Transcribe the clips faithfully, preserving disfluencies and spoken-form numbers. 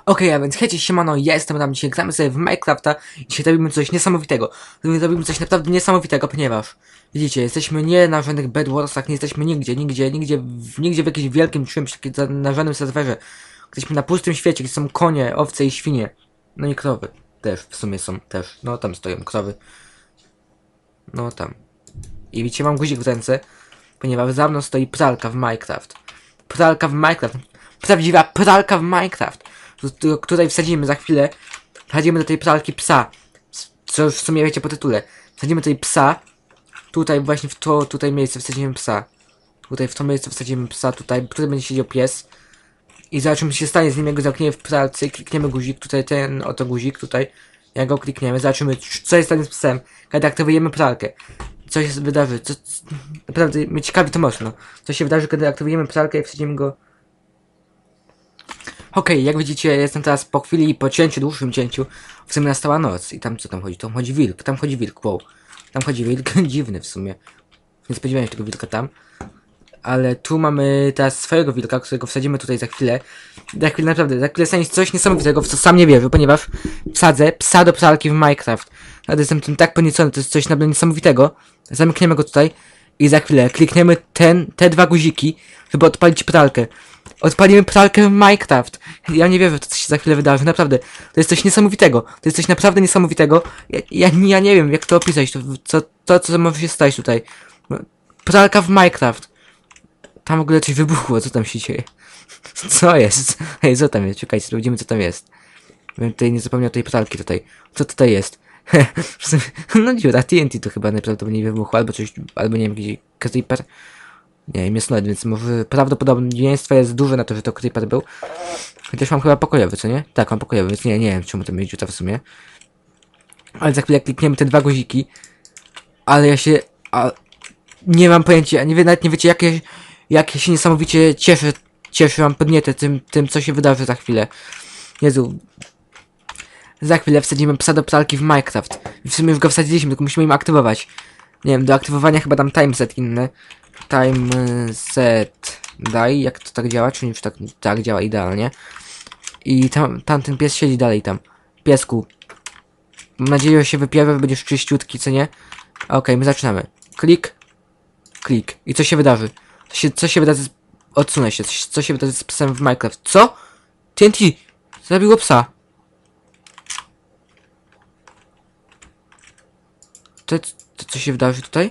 Okej, okay, a więc hejcie, siemano, ja jestem tam, dzisiaj gramy sobie w Minecrafta i dzisiaj robimy coś niesamowitego. Robimy coś naprawdę niesamowitego, ponieważ widzicie, jesteśmy nie na żadnych bedwarsach, nie jesteśmy nigdzie, nigdzie, nigdzie, w, nigdzie w jakimś wielkim czymś, na żadnym serwerze. Jesteśmy na pustym świecie, gdzie są konie, owce i świnie. No i krowy też, w sumie są też, no tam stoją krowy. No tam. I widzicie, mam guzik w ręce, ponieważ za mną stoi pralka w Minecraft. Pralka w Minecraft. Prawdziwa pralka w Minecraft. Do której wsadzimy za chwilę. Wsadzimy do tej pralki psa. Co już w sumie wiecie po tytule. Wsadzimy tutaj psa. Tutaj właśnie w to tutaj miejsce wsadzimy psa. Tutaj w to miejsce wsadzimy psa. Tutaj, tutaj będzie siedział pies. I zobaczymy, co się stanie z nim, jak go zamkniemy w pralce i klikniemy guzik. Tutaj ten oto guzik. Tutaj. Jak go klikniemy, zobaczymy, co się stanie z psem, kiedy aktywujemy pralkę. Co się wydarzy. Co, co, naprawdę mnie ciekawi to mocno. Co się wydarzy, kiedy aktywujemy pralkę i wsadzimy go. Okej, okay, jak widzicie, jestem teraz po chwili i po cięciu, dłuższym cięciu. W sumie nastała noc i tam co tam chodzi? Tam chodzi wilk, tam chodzi wilk, wow. Tam chodzi wilk, dziwny w sumie. Nie spodziewałem się tego wilka tam. Ale tu mamy teraz swojego wilka, którego wsadzimy tutaj za chwilę. Za chwilę naprawdę, za chwilę stanie się coś niesamowitego, w co sam nie wierzę, ponieważ wsadzę psa do pralki w Minecraft. Naprawdę jestem tym tak podniecony, to jest coś naprawdę niesamowitego. Zamkniemy go tutaj i za chwilę klikniemy ten, te dwa guziki, żeby odpalić pralkę. Odpalimy pralkę w Minecraft. Ja nie wierzę, co się za chwilę wydarzy. Naprawdę. To jest coś niesamowitego. To jest coś naprawdę niesamowitego. Ja, ja, ja nie wiem, jak to opisać. To, co, to, co może się stać tutaj. Pralka w Minecraft. Tam w ogóle coś wybuchło. Co tam się dzieje? Co jest? Hej, co tam jest? Czekajcie, sprawdzimy, co tam jest. Bym tutaj nie zapomniał tej pralki tutaj. Co tutaj jest? No dziura, T N T to chyba najprawdopodobniej wybuchło. Albo coś, albo nie wiem, gdzie creeper. Nie wiem, jest noc, więc może prawdopodobieństwo jest duże na to, że to creeper był. Chociaż mam chyba pokojowy, co nie? Tak, mam pokojowy, więc nie, nie wiem, czemu to będzie dziura w sumie. Ale za chwilę klikniemy te dwa guziki. Ale ja się... A, nie mam pojęcia, nie wie, nawet nie wiecie, jak ja, jak ja się niesamowicie cieszę, cieszę, mam podnietę tym, tym, co się wydarzy za chwilę. Jezu. Za chwilę wsadzimy psa do pralki w Minecraft. W sumie już go wsadziliśmy, tylko musimy im aktywować. Nie wiem, do aktywowania chyba dam timeset inny. Time set daj, jak to tak działa, czy już tak, tak działa idealnie. I tam, tam ten pies siedzi dalej tam. Piesku. Mam nadzieję, że się wypiewa, będziesz czyściutki, co nie? Okej, okay, my zaczynamy. Klik. Klik. I co się wydarzy? Co się, co się wydarzy z... Odsunę się. Co, co się wydarzy z psem w Minecraft? Co? T N T! Zabiło psa. To, to co się wydarzy tutaj?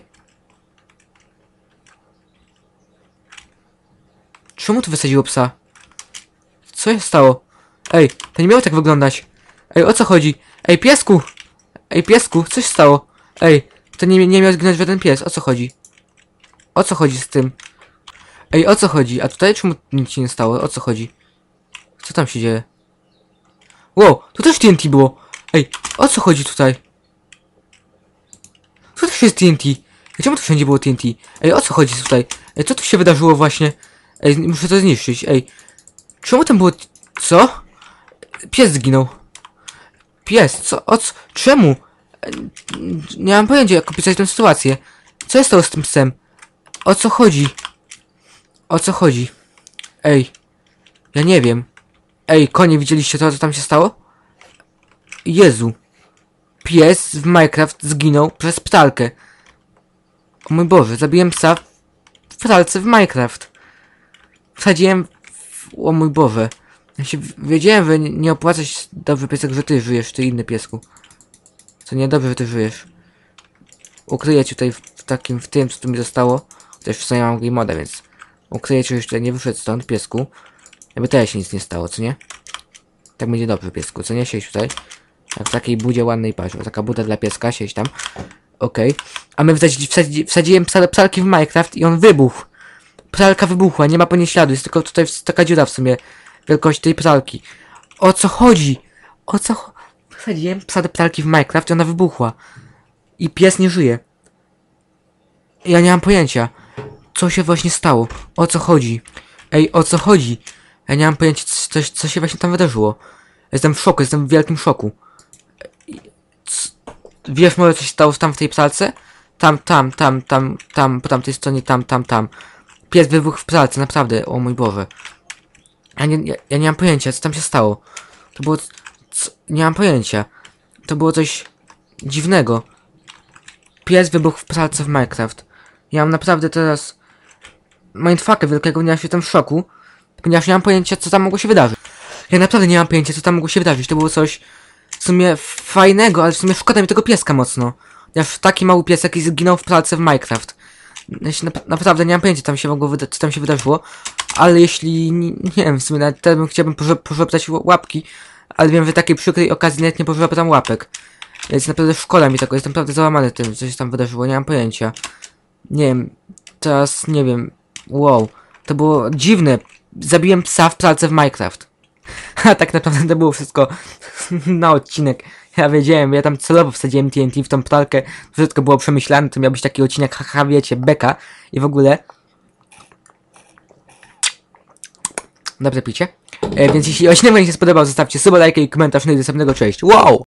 Czemu tu wysadziło psa? Co się stało? Ej, to nie miało tak wyglądać. Ej, o co chodzi? Ej, piesku! Ej, piesku, co się stało? Ej, to nie, nie miał zginąć żaden pies, o co chodzi? O co chodzi z tym? Ej, o co chodzi? A tutaj czemu nic się nie stało? O co chodzi? Co tam się dzieje? Wow, tu też T N T było! Ej, o co chodzi tutaj? Tu też jest T N T! Czemu tu wszędzie było T N T? Ej, o co chodzi tutaj? Ej, co tu się wydarzyło właśnie? Ej, muszę to zniszczyć, ej. Czemu tam było... Co? Pies zginął. Pies, co? O co? Czemu? Nie mam pojęcia, jak opisać tę sytuację. Co jest stało z tym psem? O co chodzi? O co chodzi? Ej. Ja nie wiem. Ej, konie, widzieliście to, co tam się stało? Jezu. Pies w Minecraft zginął przez pralkę. O mój Boże, zabiłem psa w pralce w Minecraft. Wsadziłem w... O mój Boże. Ja się wiedziałem, że nie, nie opłaca się dobrze piesek, że ty żyjesz, ty inny piesku. Co nie, dobrze, że ty żyjesz. Ukryję cię tutaj w, w takim, w tym, co tu mi zostało. Też w sumie mam game moda, więc ukryję cię, że tutaj nie wyszedł stąd, piesku. Jakby teraz się nic nie stało, co nie? Tak będzie dobrze, piesku, co nie? Siedź tutaj. Jak w takiej budzie ładnej patrz. Taka buda dla pieska, siedź tam. Okej. Okay. A my wsadzi, wsadzi, wsadziłem psa, psalki w Minecraft i on wybuchł. Pralka wybuchła, nie ma po niej śladu, jest tylko tutaj taka dziura w sumie wielkości tej pralki. O co chodzi? O co chodzi? Wsadziłem psa do pralki w Minecraft i ona wybuchła. I pies nie żyje. Ja nie mam pojęcia. Co się właśnie stało? O co chodzi? Ej, o co chodzi? Ja nie mam pojęcia, co, co się właśnie tam wydarzyło. Jestem w szoku, jestem w wielkim szoku. C Wiesz może, co się stało tam w tej pralce? Tam, tam, tam, tam, tam, po tamtej stronie, tam, tam, tam. Pies wybuchł w pralce, naprawdę, o mój Boże. Ja nie, ja, ja nie mam pojęcia, co tam się stało. To było... Co? Nie mam pojęcia. To było coś dziwnego. Pies wybuchł w pralce w Minecraft. Ja mam naprawdę teraz mindfucka wielkiego, ponieważ jestem w szoku, ponieważ nie mam pojęcia, co tam mogło się wydarzyć. Ja naprawdę nie mam pojęcia, co tam mogło się wydarzyć. To było coś w sumie fajnego, ale w sumie szkoda mi tego pieska mocno. Ponieważ taki mały piesek i zginął w pralce w Minecraft. Ja się nap naprawdę nie mam pojęcia, co tam się mogło wyda co tam się wydarzyło. Ale jeśli, nie, nie wiem, w sumie nawet teraz bym chciałbym pożebrzać łapki, ale wiem, że takiej przykrej okazji nawet nie pożebrzam łapek. Więc naprawdę szkoda mi tego, jestem naprawdę załamany tym, co się tam wydarzyło, nie mam pojęcia. Nie wiem, teraz nie wiem, wow, to było dziwne, zabiłem psa w pralce w Minecraft. A tak naprawdę to było wszystko na odcinek. Ja wiedziałem, ja tam celowo wsadziłem T N T w tą pralkę, wszystko było przemyślane, to miał być taki odcinek, haha, wiecie, beka i w ogóle. Dobrze picie. E, więc jeśli odcinek wam się spodobał, zostawcie suba, lajka i komentarz, no i następnego, cześć, wow!